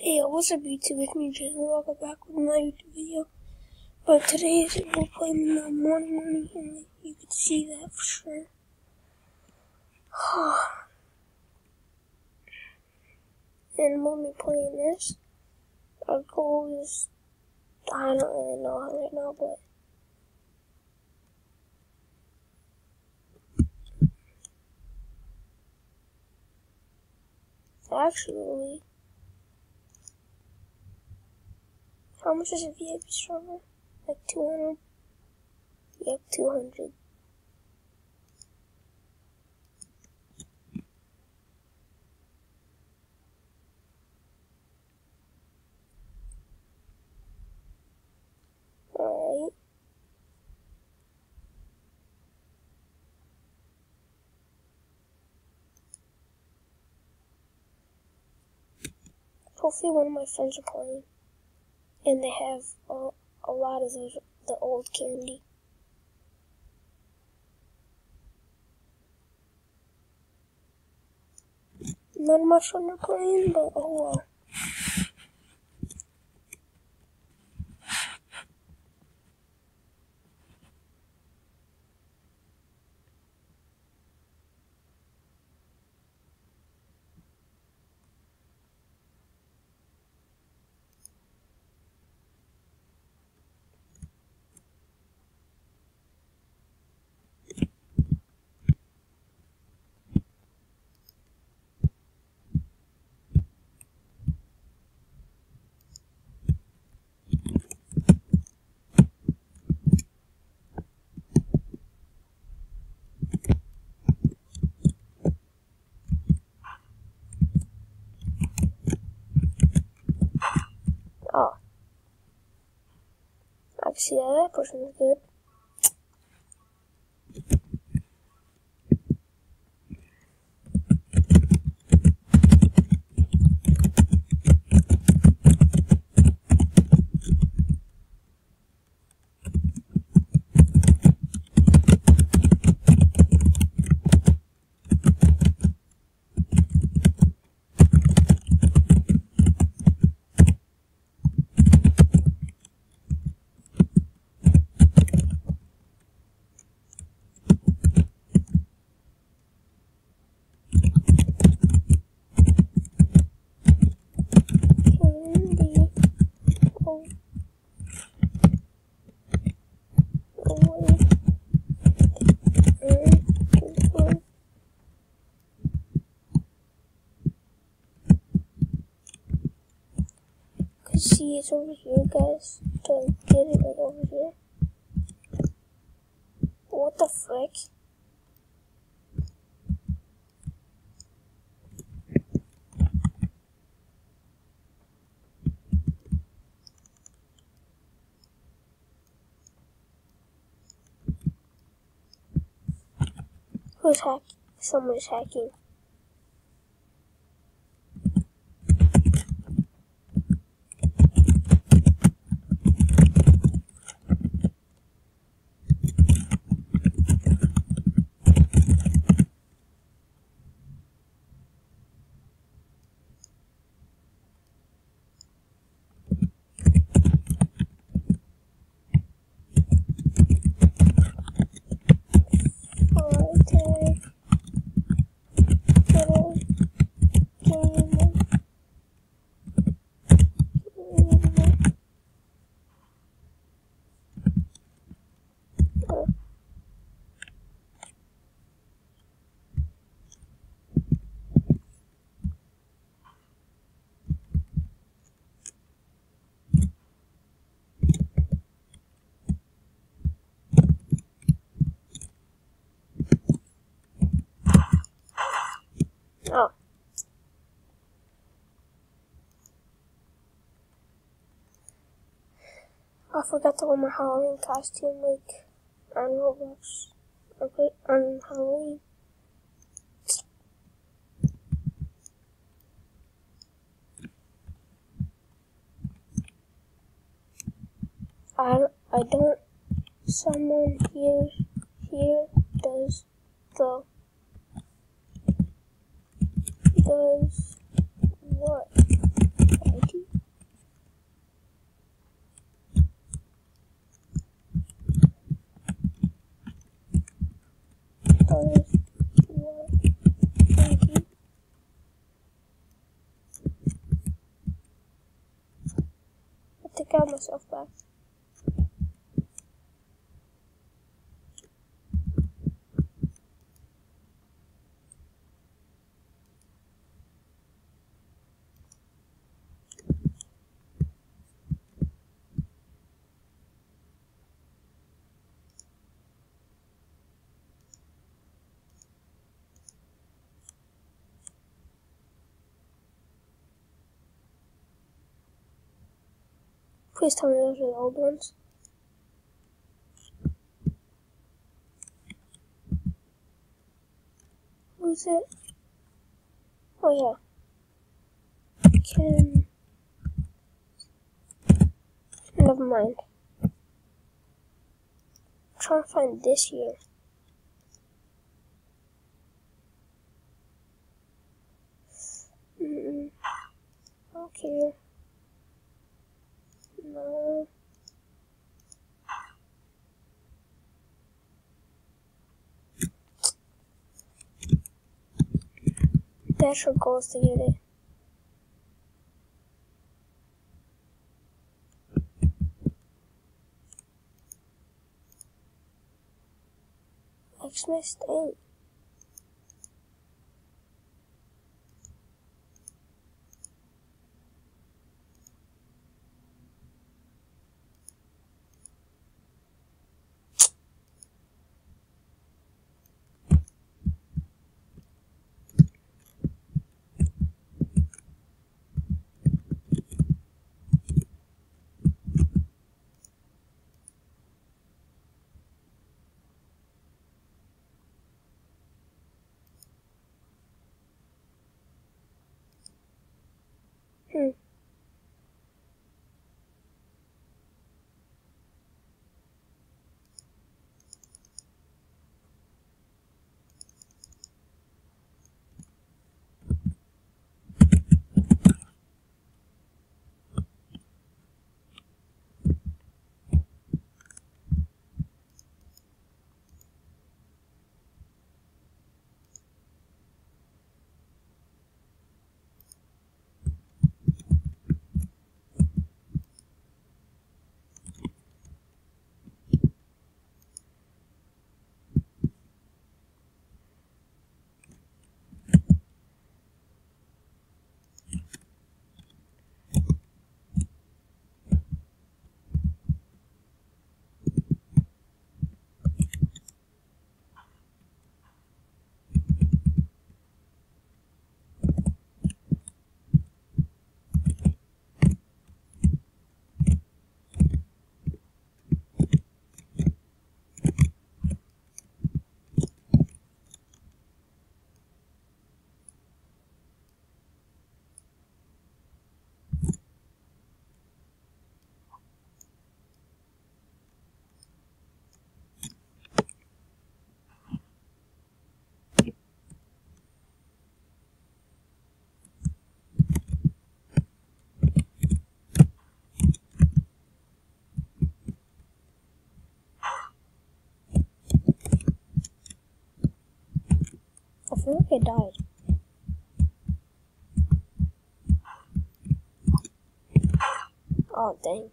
Hey, what's up YouTube, it's me Jay, and welcome back with my YouTube video. But today is we're playing in the morning, and you can see that for sure. And when we're playing this, our goal is, I don't really know right now, but actually, how much is a VIP server? Like 200? Yep, 200. Alright. Hopefully one of my friends are playing. And they have a lot of the old candy. Not much when they're playing, but oh well. Oh. I can see that person is good. See, it's over here, guys. To get it right over here. What the frick? Who's hacking? Someone's hacking. Oh. I forgot to wear my Halloween costume, like, on Roblox. Okay, on Halloween. I don't, someone here does what? ID? got myself back. Please tell me those are the old ones. Who's it? Oh yeah. Never mind. I'm trying to find this here. Okay. No. That's your goal is to get it. Xmas Day. I feel like I died. Oh, dang.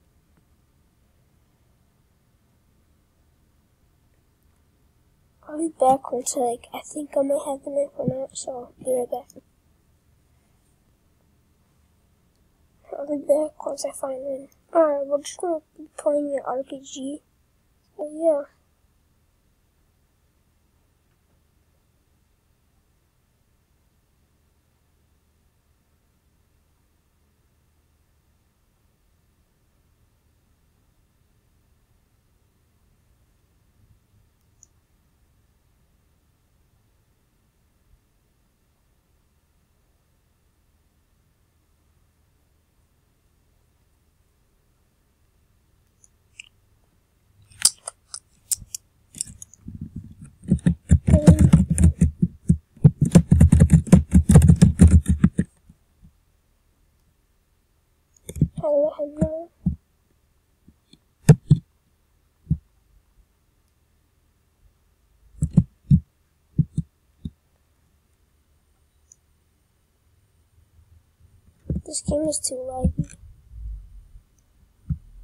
I'll be back once I think I might have the knife or not, so I'll be right back. I'll be back once I find it. Alright, we're just gonna be playing an RPG. So yeah. I'll let him know. This game is too laggy.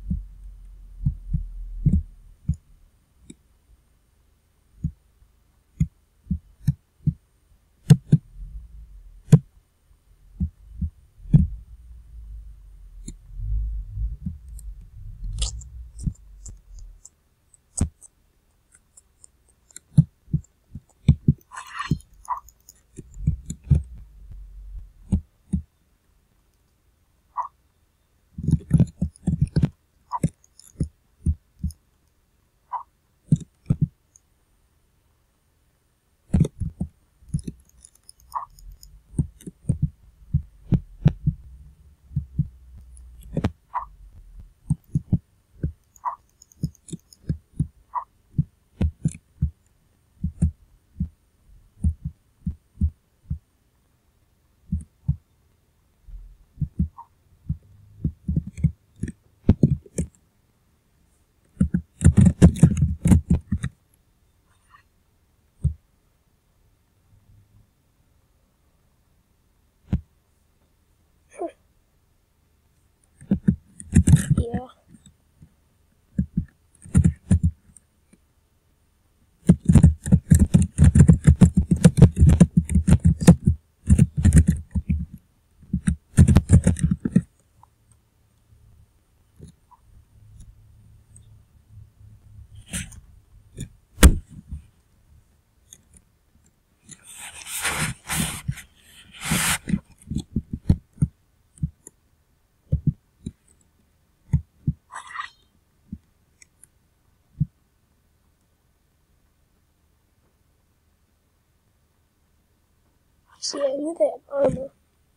See, I knew they had armor.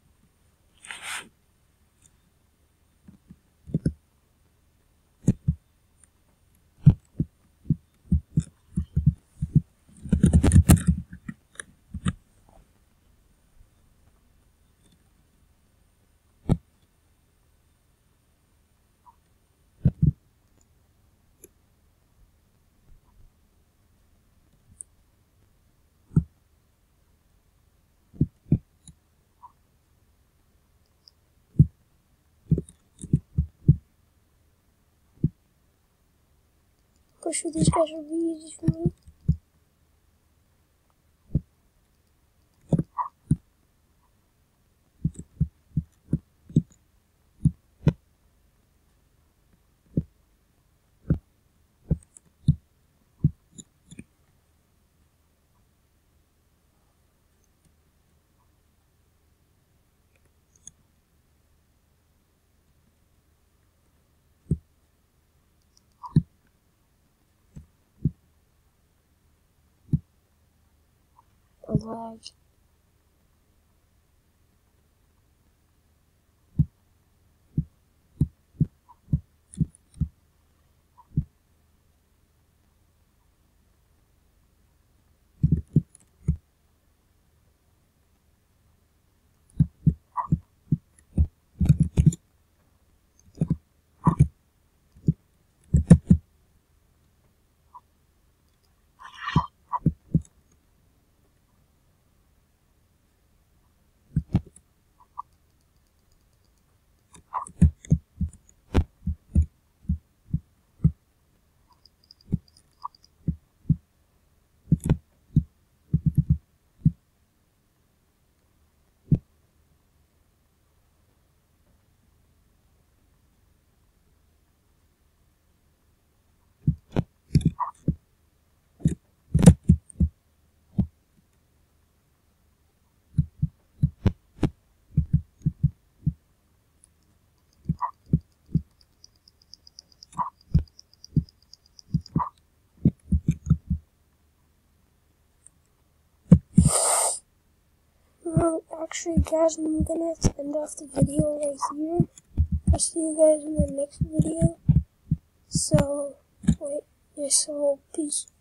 I'm sure these guys will be easy for me. Alive. Well, actually, guys, I'm gonna have to end off the video right here. I'll see you guys in the next video. So, wait, yeah, so, peace.